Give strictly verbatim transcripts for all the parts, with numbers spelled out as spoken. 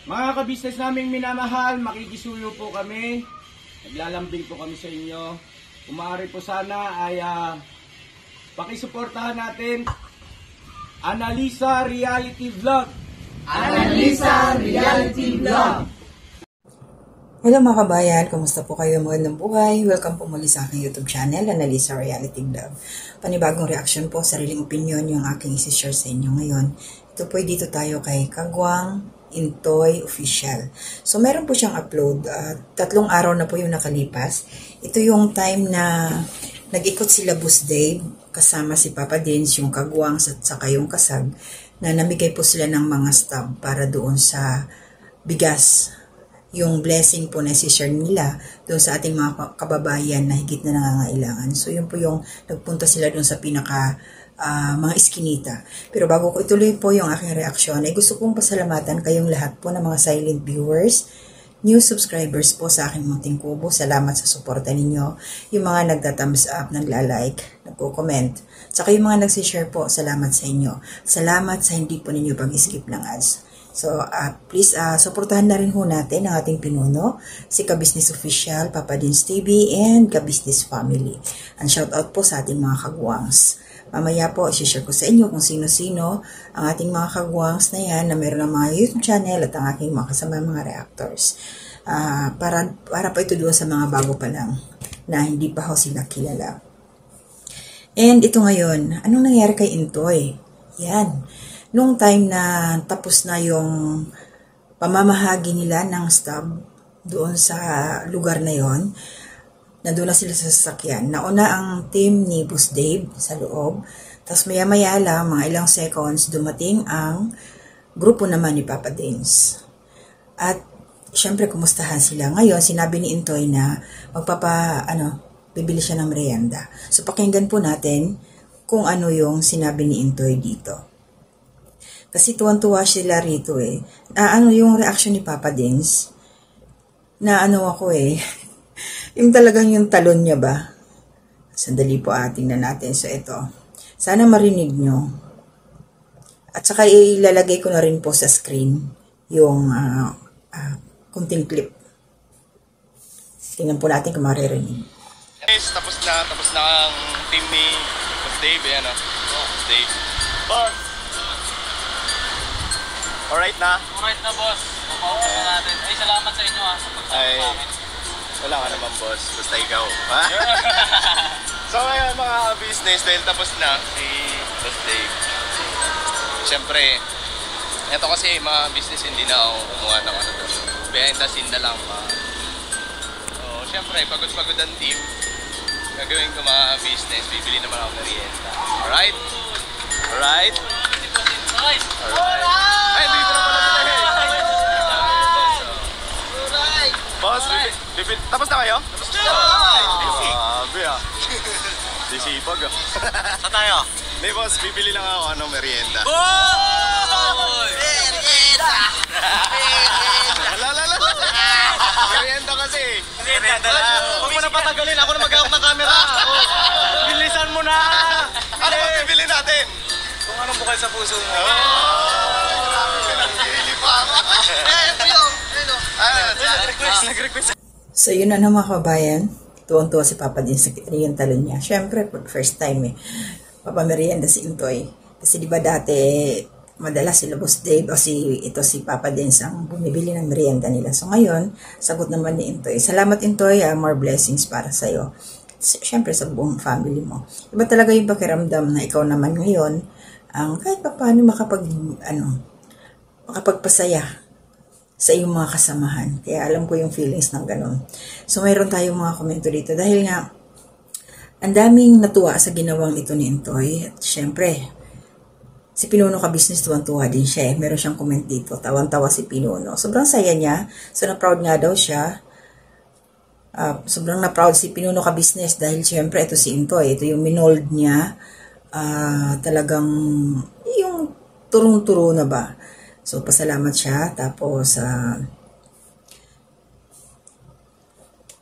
Mga kabisnes naming minamahal, makikisuyo po kami. Naglalambing po kami sa inyo. Kung maaari po sana ay uh, pakisuportahan natin Analisa Reality Vlog. Analisa Reality Vlog. Hello mga kabayan, kumusta po kayo? Magandang buhay. Welcome po muli sa aking YouTube channel, Analisa Reality Vlog. Panibagong reaction po, sariling opinion yung aking isi-share sa inyo ngayon. Ito po, dito tayo kay Kagwang Intoy Official. So meron po siyang upload, uh, tatlong araw na po yung nakalipas. Ito yung time na nag-ikot sila Boss Dave, kasama si Papa Dins, yung Kagwang at saka yung Kasag, na namigay po sila ng mga stab para doon sa bigas. Yung blessing po na si-share nila doon sa ating mga kababayan na higit na nangangailangan. So yun po yung nagpunta sila doon sa pinaka uh, mga iskinita. Pero bago ko ituloy po yung aking reaksyon, ay gusto kong pasalamatan kayong lahat po ng mga silent viewers, new subscribers po sa aking munting kubo. Salamat sa suporta ninyo. Yung mga nagta-thumbs up, nagla-like, nagko-comment. Saka yung mga nagsishare po, salamat sa inyo. Salamat sa hindi po ninyo pag-skip ng ads. So, uh, please, uh, suportahan na rin ho natin ang ating pinuno, si Ka-Business Official, Papa Dins T V, and Ka-Business Family. And shout out po sa ating mga kagwangs. Mamaya po, isi-share ko sa inyo kung sino-sino ang ating mga kagwangs na yan, na meron ng mga YouTube channel at ang aking mga kasama mga reactors. Uh, para, para pa ito doon sa mga bago pa lang, na hindi pa ho sila kilala. And ito ngayon, anong nangyari kay Intoy? Yan. Nung time na tapos na yung pamamahagi nila ng stab doon sa lugar na yon, nandun na sila sa sasakyan. Nauna ang team ni Boss Dave sa loob. Tapos maya-maya lang, mga ilang seconds, dumating ang grupo naman ni Papa Dins. At syempre, kumustahan sila. Ngayon, sinabi ni Intoy na magpapa, ano, bibili siya ng merienda. So, pakinggan po natin kung ano yung sinabi ni Intoy dito. Kasi tuwan-tuwa sila rito eh. Ah, ano yung reaction ni Papa Dins? Na ano ako eh. Yung talagang yung talon niya ba? Sandali po ating na natin. So ito. Sana marinig nyo. At saka ilalagay ko na rin po sa screen yung uh, uh, kunting clip. Tingnan po natin kung maririnig. Guys, tapos na. Tapos na ang team ni Boss Dave. Ayan o. Boss Dave. Boss! Alright na? Alright na, boss. Papaupo na natin. Ay, salamat sa inyo ha, sa pagsabi namin. Wala ka naman, boss. Basta ikaw. Ha? So ngayon, mga business, dahil tapos na si Boss Dave. Siyempre, ito kasi mga business, hindi na ako kumuha ng ano doon. Behind the scene na lang. Pa. So, siyempre, pagod-pagod ang team. Gagawin ko mga business, bibili naman ako merienda. Alright? Alright? Alright! Ay, dito na pala sila eh! Alright! Boss, bibil... bibil tapos na kayo? Tapos na! Grabe ah! Sisipag ah! Saan tayo? Hindi boss, bibili lang ako ano, merienda. Boy! Merienda! Lalala! Merienda kasi! Merienda lang! Huwag mo na patagalin, ako na mag-out ng camera! Bilisan mo na! Ano ba bibili natin? Kung anong bukal sa puso mo. So yun na na mga kabayan. Tuwang-tuwa si Papa din sa yung talon niya. Siyempre, first time eh. Papamerienda si Intoy. Kasi di ba dati, madalas sila Boss Dave o si, ito si Papa din ang bumibili ng merienda nila. So ngayon, sagot naman ni Intoy. Salamat Intoy, uh, more blessings para sa'yo. Siyempre sa buong family mo. Iba talaga yung pakiramdam na ikaw naman ngayon, ang kahit pa paano makapag, ano, makapagpasaya sa iyong mga kasamahan. Kaya alam ko yung feelings ng ganun. So, mayroon tayong mga komento dito. Dahil nga, ang daming natuwa sa ginawang ito ni Intoy. At syempre, si Pinuno Ka-Business, tuwan-tuwa din siya. Meron siyang comment dito. Tawan-tawa si Pinuno. Sobrang saya niya. So, na-proud nga daw siya. Uh, sobrang na-proud si Pinuno Ka-Business dahil syempre, ito si Intoy. Ito yung minold niya. Uh, talagang yung turong-turo na ba. So, pasalamat siya. Tapos, uh,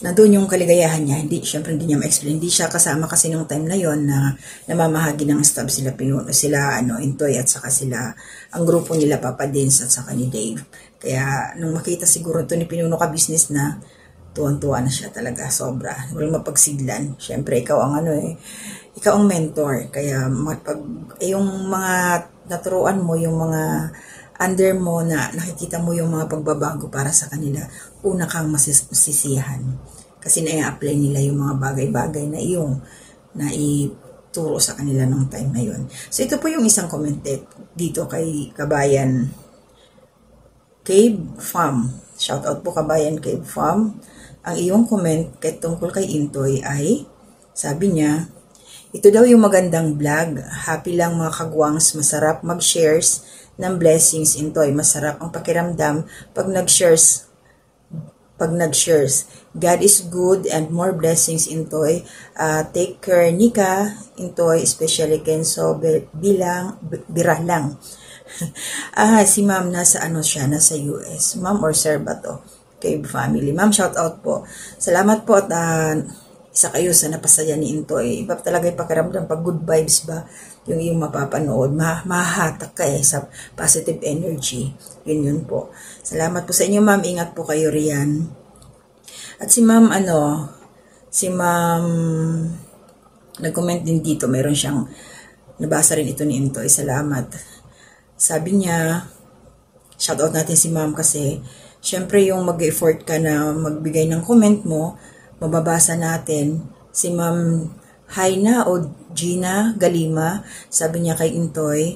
nandun yung kaligayahan niya. Hindi, syempre hindi niya ma-explain. Hindi siya kasama kasi nung time na yon na namamahagi ng stab sila pinuno, sila ano, Intoy at saka sila, ang grupo nila Papa Dins at saka ni Dave. Kaya nung makita siguro ito ni Pinuno ka business na, tuwan-tuwa na siya talaga, sobra. Walang mapagsidlan. Syempre, ikaw ang ano eh, ikaw ang mentor. Kaya mapag, eh, yung mga naturuan mo, yung mga under mo na nakikita mo yung mga pagbabago para sa kanila, una kang masisiyahan. Kasi na-apply nila yung mga bagay-bagay na iyong naituro sa kanila nung time na yun. So ito po yung isang comment dito kay Kabayan Cave Farm. Shout out po Kabayan Cave Farm. Ang iyong comment kay tungkol kay Intoy ay, sabi niya, ito daw yung magandang vlog. Happy lang mga kagwangs, masarap mag-shares ng blessings, Intoy. Masarap ang pakiramdam pag nag-shares. Pag nag-shares. God is good and more blessings, Intoy. Uh, take care, Nika, Intoy, especially Kenzo, bilang, birah lang. ah, si ma'am nasa ano siya, nasa U S. Ma'am or sir ba to? Cave family. Ma'am, shout out po. Salamat po at uh, isa kayo sa napasaya ni Intoy. Iba talaga yung pakiramdam pag good vibes ba yung iyong mapapanood. Ma mahahatak ka eh sa positive energy. Yun yun po. Salamat po sa inyo ma'am. Ingat po kayo riyan. At si ma'am ano, si ma'am nag-comment din dito. Meron siyang nabasa rin ito ni Intoy. Salamat. Sabi niya, shout out natin si ma'am kasi syempre yung mag-effort ka na magbigay ng comment mo, mababasa natin. Si Ma'am Haina o Gina Galima, sabi niya kay Intoy,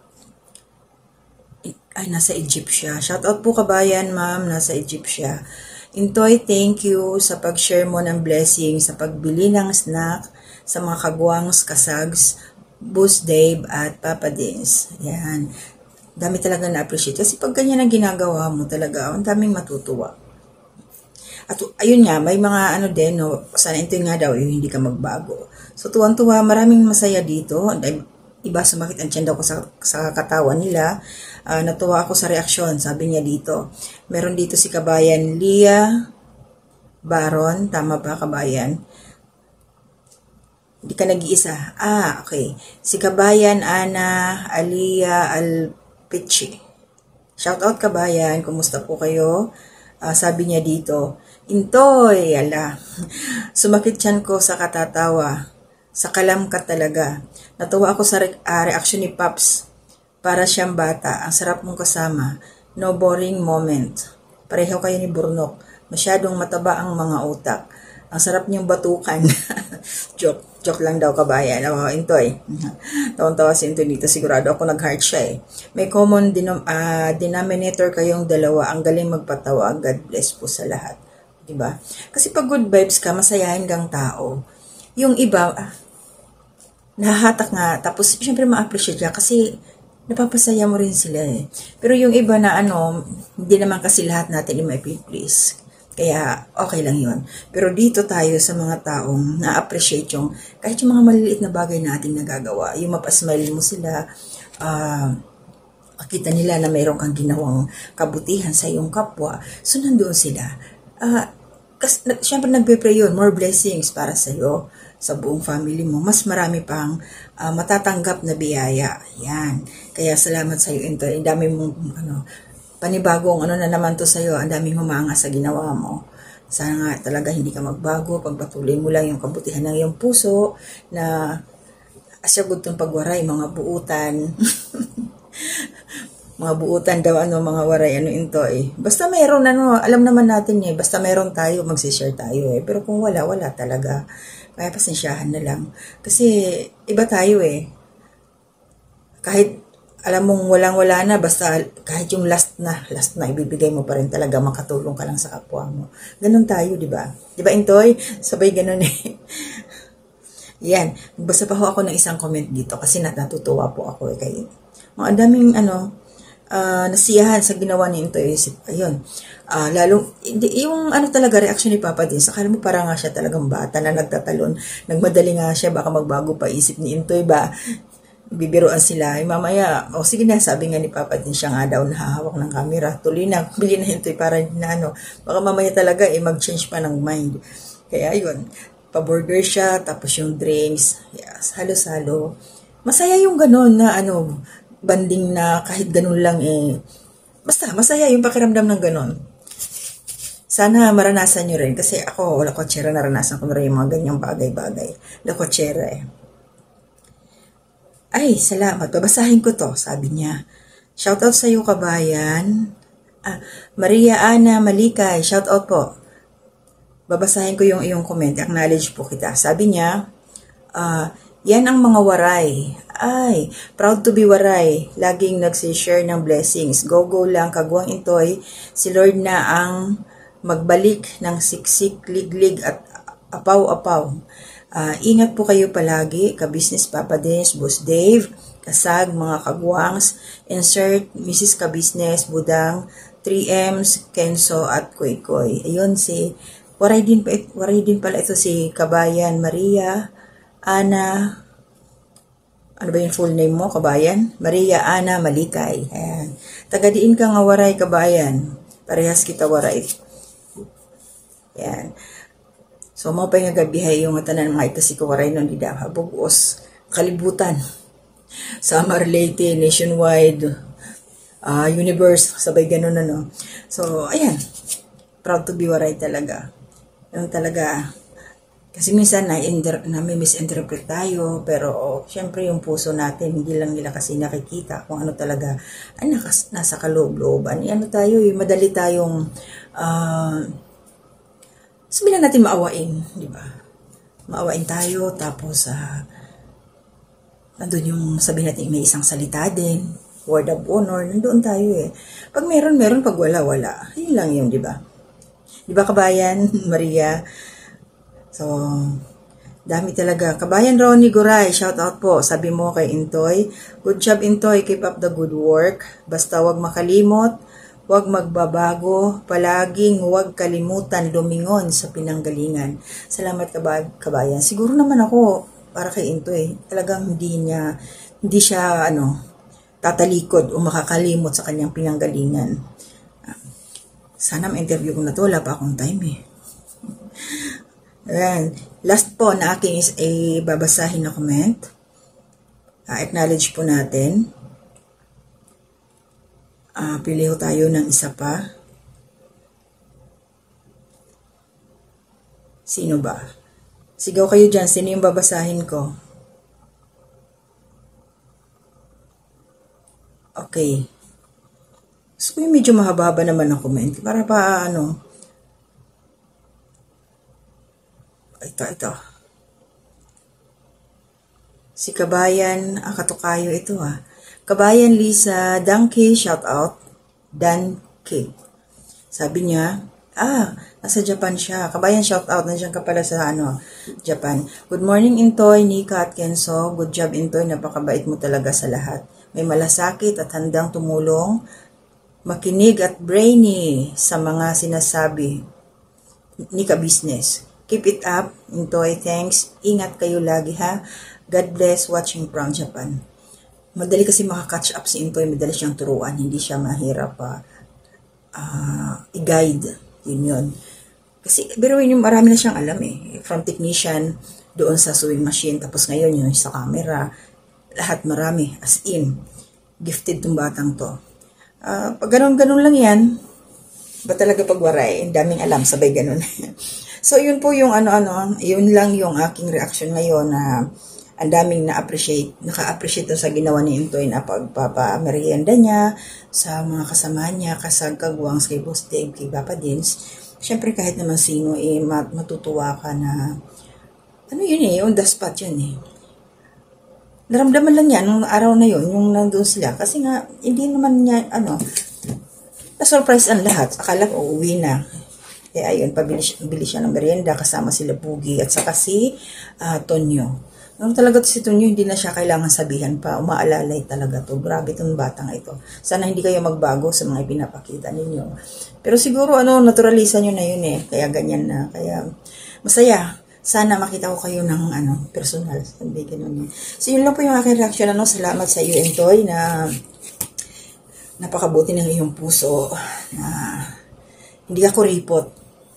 ay nasa Egypt siya. Shout out po Kabayan ma'am, nasa Egypt siya. Intoy, thank you sa pag-share mo ng blessing, sa pagbili ng snack sa mga kagwangs, kasags, Boss Dave at Papa Dins. Yan. Dami talaga na-appreciate. Kasi pag ganyan ang ginagawa mo talaga, ang daming matutuwa. At ayun nga, may mga ano din, no, sana ito nga daw, yung hindi ka magbago. So tuwang-tuwa, maraming masaya dito. Iba sumakit ang tiyan daw ko sa, sa katawan nila. Uh, natuwa ako sa reaksyon, sabi niya dito. Meron dito si Kabayan Lia Baron, tama ba Kabayan? Hindi ka nag-iisa. Ah, okay. Si Kabayan Ana Alia Alpichi. Shout out Kabayan, kumusta po kayo? Uh, sabi niya dito, Intoy, ala, sumakit tiyan ko sa katatawa, sa kalam ka talaga. Natuwa ako sa re uh, reaksyon ni Paps, para siyang bata, ang sarap mong kasama, no boring moment. Pareho kayo ni Burnok, masyadong mataba ang mga utak. Ang sarap niyong batukan. joke, joke lang daw Kabayan. Oh, Intoy. Tawang-tawa si Intoy dito. Sigurado ako nag-heart siya eh. May common denom uh, denominator kayong dalawa. Ang galing magpatawa. God bless po sa lahat. Diba? Kasi pag good vibes ka, masayahin kang tao. Yung iba, ah, nahahatak nga. Tapos, syempre ma-appreciate ka kasi napapasaya mo rin sila eh. Pero yung iba na ano, hindi naman kasi lahat natin yung may please. Kaya, okay lang yun. Pero dito tayo sa mga taong na-appreciate yung, kahit yung mga maliliit na bagay na ating nagagawa, yung mapasmile mo sila, uh, makita nila na mayroon kang ginawang kabutihan sa iyong kapwa, so nandoon sila. Uh, kasi, syempre nagpe-pray yun, more blessings para sa iyo, sa buong family mo. Mas marami pang uh, matatanggap na biyaya. Yan. Kaya salamat sa iyo, Intoy. Ang dami mong, ano, panibagong ano na naman to sa'yo, ang daming humanga sa ginawa mo. Sana nga talaga hindi ka magbago, pagpatuloy mo lang yung kabutihan ng iyong puso, na asyagod tong pagwaray, mga buutan. mga buutan daw, ano, mga waray, ano Intoy. Basta meron, ano, alam naman natin eh, basta meron tayo, magsishare tayo eh. Pero kung wala, wala talaga. Kaya pasensyahan na lang. Kasi iba tayo eh. Kahit alam mong walang-wala na, basta kahit yung last na, last na, ibibigay mo pa rin talaga, makatulong ka lang sa kapwa mo. Ganun tayo, di ba? Di ba, Intoy? Sabay ganun eh. Yan. Basta pa ho ako ng isang comment dito kasi natutuwa po ako eh. Kaya, mga daming, ano, uh, nasiyahan sa ginawa ni Intoy. Ayun. Uh, lalo, yung ano talaga, reaction ni Papa din, sakala mo para nga siya talagang bata na nagtatalon. Nagmadali nga siya, baka magbago pa isip ni Intoy ba? bibiruan sila. Ay, mamaya, o oh, sige na, sabi nga ni Papa din siya nga daw nahahawak ng camera. Tuloy na, bili na ito para na ano. Baka mamaya talaga eh, mag-change pa ng mind. Kaya yun, pa-burger siya, tapos yung drinks. Yes, halo-halo. Masaya yung ganun na ano, banding na kahit ganun lang eh. Basta, masaya yung pakiramdam ng ganun. Sana maranasan nyo rin. Kasi ako, lakotsera, naranasan ko na rin yung mga ganyang bagay-bagay. Lakotsera eh. Ay, salamat. Babasahin ko to, sabi niya. Shoutout sa iyo, kabayan. Ah, Maria Ana Malikay, shoutout po. Babasahin ko yung iyong comment. Acknowledge po kita. Sabi niya, ah, yan ang mga waray. Ay, proud to be waray. Laging nagsishare ng blessings. Go, go lang, kagwang intoy. Si Lord na ang magbalik ng siksik, liglig at apaw-apaw. Uh, ingat po kayo palagi. Ka-business Papa Dins, Boss Dave, Kasag, mga kagwangs. Insert, Missus Ka-business, Budang, three M's, Kenzo at Koy Koy. Ayun si, waray din, pa, waray din pala ito si Kabayan Maria Ana, ano ba yung full name mo, kabayan? Maria Ana Malikay. Ayan. Tagadiin ka nga waray, kabayan. Parehas kita waray. Ayan. So, mo pa yung gabihay yung tanan mga ito si kawaray nun di daw. Bugos, kalibutan. Summer Leyte, nationwide, uh, universe, sabay ganun ano. So, ayan. Proud to be waray talaga. Yung talaga, kasi minsan na, na may misinterpret tayo, pero oh, syempre yung puso natin, hindi lang nila kasi nakikita kung ano talaga ay nakas, nasa kaloob-looban. Ano tayo, eh, madali tayong uh, sabihin na natin maawain, di ba? Maawain tayo, tapos uh, nandun yung sabihin natin may isang salita din, word of honor, nandoon tayo eh. Pag meron, meron, pag wala, wala. Yun lang yun, di ba? Di ba, kabayan, Maria? So, dami talaga. Kabayan Ronnie Goray, shout out po. Sabi mo kay Intoy, good job Intoy, keep up the good work. Basta wag makalimot, wag magbabago, palaging wag kalimutan lumingon sa pinanggalingan. Salamat kabayan. Siguro naman ako, para kay Intoy, talagang hindi niya, hindi siya, ano, tatalikod o makakalimot sa kanyang pinanggalingan. Sana ma-interview ko na to, wala pa akong time eh. Ayan. Last po na akin is a babasahin na comment. Uh, acknowledge po natin. Uh, pili ho tayo ng isa pa. Sino ba? Sigaw kayo dyan. Sino yung babasahin ko? Okay. So, yung medyo mahaba-haba naman ang comment. Para pa ano... Ito, ito. Si Kabayan, ah, katukayo ito ah. Kabayan Lisa, Danke, shout out. Danke. Sabi niya, ah, nasa Japan siya. Kabayan, shout out. Nandiyan ka pala sa ano, Japan. Good morning, Intoy, Nika at Kenzo. Good job, Intoy. Napakabait mo talaga sa lahat. May malasakit at handang tumulong. Makinig at brainy sa mga sinasabi. Nika Business. Keep it up, Intoy. Thanks. Ingat kayo lagi ha. God bless watching from Japan. Madali kasi makaka-catch up si Intoy. Madali siyang turuan. Hindi siya mahirap pa uh, i-guide. Yun yun. Kasi biruin yung marami na siyang alam eh. From technician, doon sa sewing machine. Tapos ngayon yun sa camera. Lahat marami. As in. Gifted tong batang to. Uh, pag ganun-ganun lang yan, ba talaga pagwaray? Ang daming alam. Sabay ganun. So, yun po yung ano-ano, yun lang yung aking reaction ngayon na ang daming na-appreciate, naka-appreciate sa ginawa ni Intoy na pagpapamerienda niya sa mga kasama niya, kasag kagwang kay Boss Dave, kay Papa Dins. Siyempre, kahit naman sino, eh, matutuwa ka na, ano yun eh, on the spot yun eh. Naramdaman lang niya nung araw na yun, yung nandun sila. Kasi nga, hindi naman niya, ano, na-surprise ang lahat. Akala ko, uuwi na. Kaya ayun, pabili siya, bili siya ng merienda kasama sila Bugi at saka si uh, Tonyo. Nung talaga to si Tonyo, hindi na siya kailangan sabihan pa. Umaalalay talaga to. Grabe itong batang ito. Sana hindi kayo magbago sa mga ipinapakita ninyo. Pero siguro, ano, naturalisan nyo na yun eh. Kaya ganyan na. Kaya masaya. sana makita ko kayo ng ano, personal. Sabi, ganun. So, yun lang po yung aking reaction. Ano, salamat sa iyo, Entoy, na napakabuti ng iyong puso, na hindi ako ripot.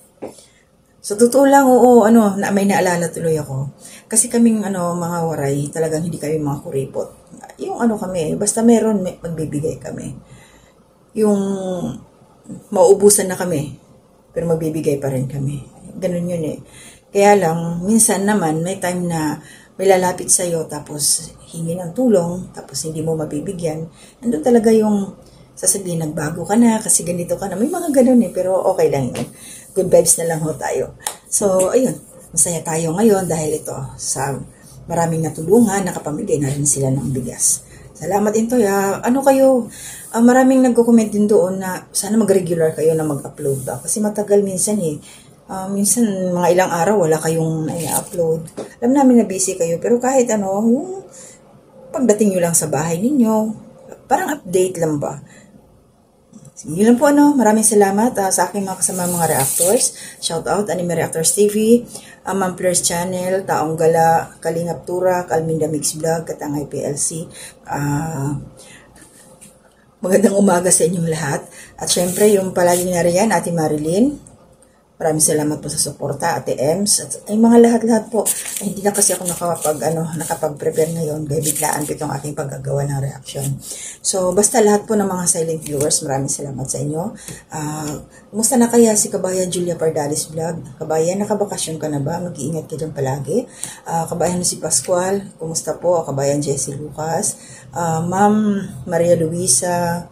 So, totoo lang, oo, ano, na may naalala tuloy ako. Kasi kaming, ano, mga waray, talagang hindi kami mga kuripot. Yung ano kami, basta meron, may, magbibigay kami. Yung mauubusan na kami, pero magbibigay pa rin kami. Ganun yun eh. Kaya lang, minsan naman, may time na may lalapit sa'yo, tapos hingi ng tulong, tapos hindi mo mabibigyan. Nandun talaga yung sasabihin, nagbago ka na, kasi ganito ka na. May mga ganun eh, pero okay lang yun. Good vibes na lang ho tayo. So, ayun, masaya tayo ngayon dahil ito, sa maraming natulungan, nakapamigay na rin sila ng bigas. Salamat din to, ya. Ano kayo, uh, maraming nagko-comment din doon na sana mag-regular kayo na mag-upload ba. Kasi matagal minsan eh. Uh, minsan, mga ilang araw, wala kayong na-upload. Alam namin na busy kayo, pero kahit ano, yung pagdating nyo lang sa bahay ninyo, parang update lang ba? Sige, yun lang po, ano. Maraming salamat uh, sa aking mga kasama mga reactors. Shout out, Anime Reactors T V, uh, Mamplers Channel, Taong Gala, Kalingap Turak, Alminda Mix Vlog, Katangay P L C. Uh, magandang umaga sa inyong lahat. At syempre, yung palaging nariyan, Ate Marilyn. Maraming salamat po sa suporta, Ate Ems, at ay mga lahat-lahat po. Ay, hindi na kasi ako nakapag, ano, nakapag-prepare ngayon, kaya biglaan ko itong aking paggagawa ng reaction. So, basta lahat po ng mga silent viewers, maraming salamat sa inyo. Uh, kumusta na kaya si Kabayan Julia Pardalis Vlog? Kabayan, nakabakasyon ka na ba? Mag-iingat ka dyan palagi. Uh, kabayan si Pascual, kumusta po? Kabayan Jessie Lucas, uh, Ma'am Maria Luisa,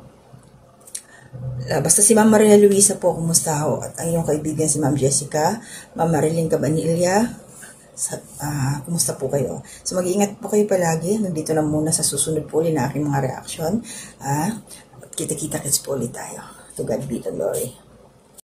Uh, basta si Ma'am Maria Luisa po, kumusta ho? At ang iyong kaibigan si Ma'am Jessica, Ma'am Marilyn Cabanilla, sa, uh, kumusta po kayo? So mag-iingat po kayo palagi. Nandito na muna sa susunod po ulit na aking mga reaction. Uh, kita-kita kits po ulit tayo. To God be the glory.